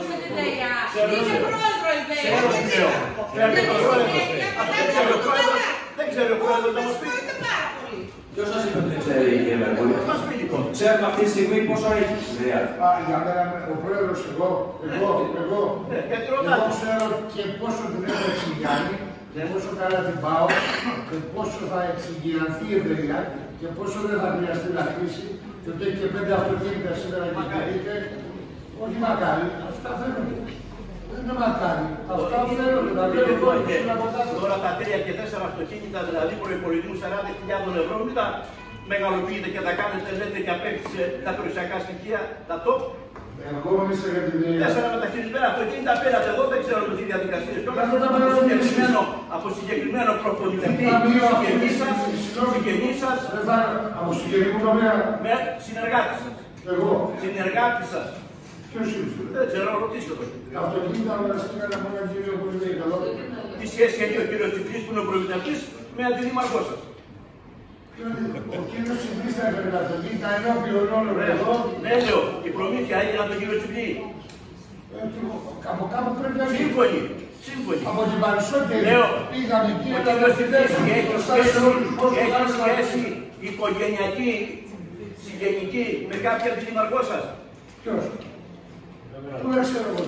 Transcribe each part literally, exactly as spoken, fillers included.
με την ΔΕΙΑ. Είναι πρόεδρο η ΔΕΙΑ. Δεν ξέρει ο πρόεδρος να μας πει. Ποιος σας είπε ότι δεν ξέρει η κυρία Μερκούλη? Ξέρουμε αυτή τη στιγμή πόσο έχει η ΔΕΙΑ. Για μένα ο πρόεδρος εγώ, εγώ, εγώ, εγώ ξέρω και πόσο την έχω εξηγιάνει και πόσο καλά την πάω και πόσο θα εξηγιανθεί η ΔΕΙΑ και πόσο δεν θα χρειαστεί να χτίσει και ότι έχει και πέντε αυτοκίνητα σήμερα και κινείται. Όχι μακάρι, αυτά φαίνονται. Δεν είναι μακάρι. Αυτά φαίνονται. Τα βλέπω τώρα και είναι από κάτω. Τώρα τα τρία και τέσσερα αυτοκίνητα, δηλαδή προϋπολογισμού σαράντα χιλιάδες ευρώ, μην τα μεγαλοποιείτε και τα κάνετε, λέτε και απέκτησε τα περιουσιακά στοιχεία, τα top. Εγώ νομίζω για την ΔΕΙΑ. Τέσσερα μεταχειρισμένα αυτοκίνητα πέρατε εδώ, δεν ξέρω με τι διαδικασίες. Από συγκεκριμένο προπονητή, συγγενή σας, από συγκεκριμένο τομέα. με συνεργάτη σας. Εγώ. Συνεργάτη σας. Ποιος είναι? Δεν ξέρω, ρωτήστε το. Τα αυτοκίνητα αγοραστήκαν από έναν κύριο που είναι καλό. Τι σχέση έχει ο κύριος Τσιπλής που είναι ο προμηθευτής με αντιδήμαρχό σας? Ο κύριος Τσιπλής θα έφερε τα αυτοκίνητα ενώπιον όλων εδώ. Ναι, λέω, η προμήθεια έγινε από τον κύριο Τσιπλή. Από κάπου πρέπει να βγει. Σύμφωνοι. Σύμφωνοι. Από την Παρισόκερη πήγαμε εκεί ο να τα κύριος Τσιπλής δεχτείτε. έχει σχέση, έχει σχέση οικογενειακή, συγγενική με κάποια αντιδήμαρχό σας? Ποιος? Πού δεν ξέρω εγώ.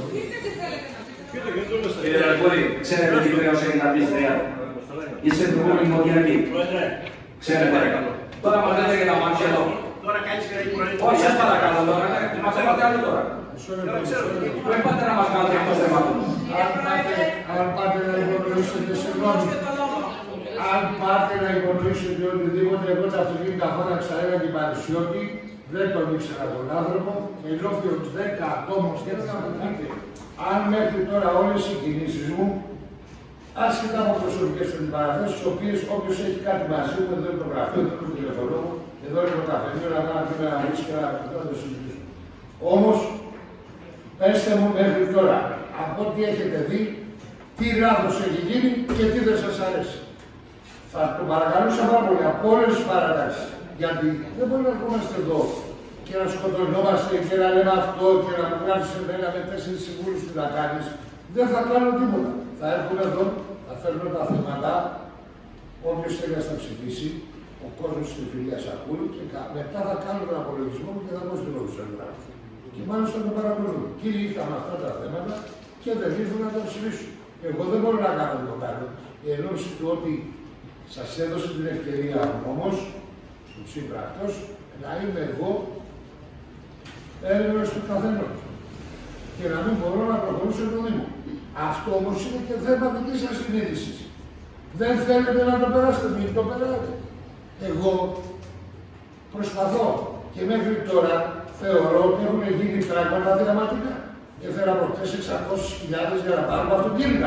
Κύριε Μερκούλη, ξέρετε τι χρέος έχει να πει στη ΔΕΙΑ? Είστε προηγούμενη δημοτιακή. Ξέρετε. Τώρα μας λέτε για τα μάτια εδώ. Τώρα κάνεις και να έχει Όχι, σας παρακαλώ τώρα. Μας είπατε άλλο τώρα. Δεν πάτε να μας κάνετε εκτός θεμάτων. Αν πάτε να υπονοήσετε, συγγνώμη. Αν πάτε να υπονοήσετε οτιδήποτε, εγώ τα αυτοκίνητα φώναξα ένα την Παρισιώτη, δεν τον ήξερα τον άνθρωπο, ενώπιον δέκα ατόμων, γιατί να το πείτε. Αν μέχρι τώρα όλες οι κινήσεις μου, άσχετα από προσωπικές παραθέσεις, τις οποίες όποιος έχει κάτι μαζί μου, εδώ είναι το γραφείο, εδώ είναι το τηλεφωνό μου, εδώ είναι το καφενείο, να κάνω και ένα ρίσκο και να το συζητήσω. Όμως, πέστε μου μέχρι τώρα, από ό,τι έχετε δει, τι λάθος έχει γίνει και τι δεν σας αρέσει. Θα το παρακαλούσα πάρα πολύ από όλες τις παρατάξεις. Γιατί δεν μπορεί να ερχόμαστε εδώ και να σκοτωνόμαστε και να λέμε αυτό και να μου γράψει εμένα με τέσσερις συμβούλους που θα κάνεις. Δεν θα κάνω τίποτα. Θα έρχομαι εδώ, θα φέρνω τα θέματα, όποιος θέλει να στα ψηφίσει, ο κόσμος της φιλίας ακούει και μετά θα κάνω τον απολογισμό μου και θα πω στην Λογισόγραφο. Και μάλιστα το παρακολουθούν. Κύριοι, είχαμε αυτά τα θέματα και δεν ήρθαν να τα ψηφίσουν. Εγώ δεν μπορώ να κάνω τίποτα άλλο. Η ενόψη του ότι σας έδωσε την ευκαιρία ο νόμος, του Τσίπρα αυτός, να είμαι εγώ έλεγχος του καθενός και να μην μπορώ να προχωρήσω το Δήμο. Αυτό όμως είναι και θέμα δικής σας συνείδησης. Δεν θέλετε να το περάσετε, μην το περάσετε. Εγώ προσπαθώ και μέχρι τώρα θεωρώ ότι έχουν γίνει πράγματα δραματικά. Και θέλω από χτες εξακόσιες χιλιάδες για να πάρουμε αυτοκίνητα.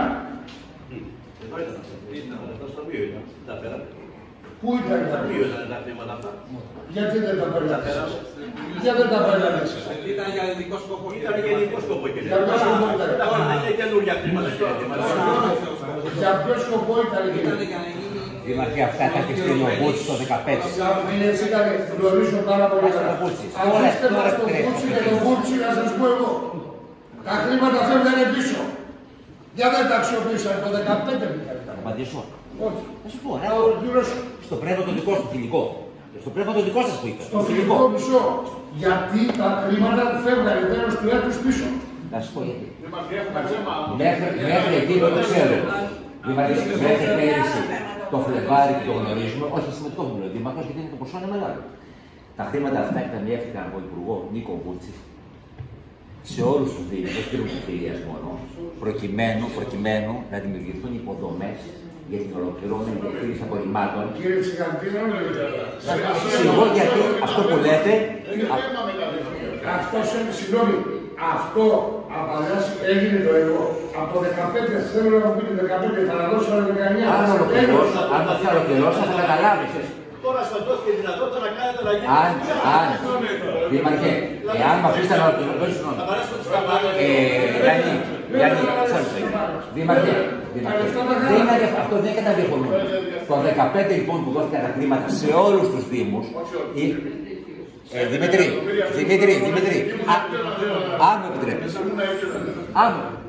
Πού ήταν τα χρήματα αυτά? Γιατί δεν τα παίρνατε εσείς? Γιατί δεν τα παίρνατε εσείς? Ήταν για ειδικό σκοπό. Ήταν για ειδικό σκοπό. Για ποιο σκοπό ήταν? Δεν είναι καινούργια χρήματα. Για ποιο σκοπό ήταν? Δήμαρχε, αυτά τα έχει στείλει ο Μπούτσης το δεκαπέντε. Είναι έτσι καλή, γνωρίζω πάρα πολύ καλά. Αφήστε μας τον Μπούτσι και τον Μπούτσι να σας πω εγώ. Τα χρήματα φεύγανε πίσω. Για δεν τα αξιοποίησαν το δεκαπέντε πήγανε. Απαντήσω. Όχι. Θα σου πω, ρε. Στο πρέβο το δικό σου φιλικό. Στο πρέβο το δικό σας που είπε. Στο φιλικό μισό. Γιατί τα χρήματα φεύγανε τέλος του έτους πίσω. Να σου πω γιατί. Μέχρι εκεί το ξέρω. Μέχρι πέρυσι το Φλεβάρι που το γνωρίζουμε, όχι συμμετοχό μου λέει Δήμαρχος, γιατί είναι το ποσό είναι μεγάλο. Τα χρήματα αυτά εκταμιεύτηκαν από τον Υπουργό Νίκο Βούτση σε όλους τους Δήμους, όχι κύριος Φιλίας μόνο, προκειμένου, προκειμένου να δημιουργηθούν υποδομές για την ολοκληρωμένη διαχείριση απορριμμάτων. Κύριε Τσιγαντίνο, εγώ γιατί αυτό που λέτε. Αυτό συγγνώμη, αυτό απαλλάσσει έγινε το έργο. Από το δεκαπέντε θέλω να μου πείτε δεκαπέντε, θα δώσω ένα δεκαεννιά. Αν ολοκληρώσω, αν το θα ολοκληρώσω, θα καταλάβεις. Τώρα σας δόθηκε δυνατότητα να κάνετε να γίνει. Αν, αν, Δήμαρχε, εάν με αφήσετε να ολοκληρώσω, Γιάννη, Γιάννη, Δήμαρχε, αυτό δεν είναι κατά διαφωνούμε. Το δεκαπέντε λοιπόν που δόθηκαν τα χρήματα σε όλους τους Δήμους, Ε, Δημήτρη, Δημήτρη, Δημήτρη, αν μου επιτρέπεις. Αν μου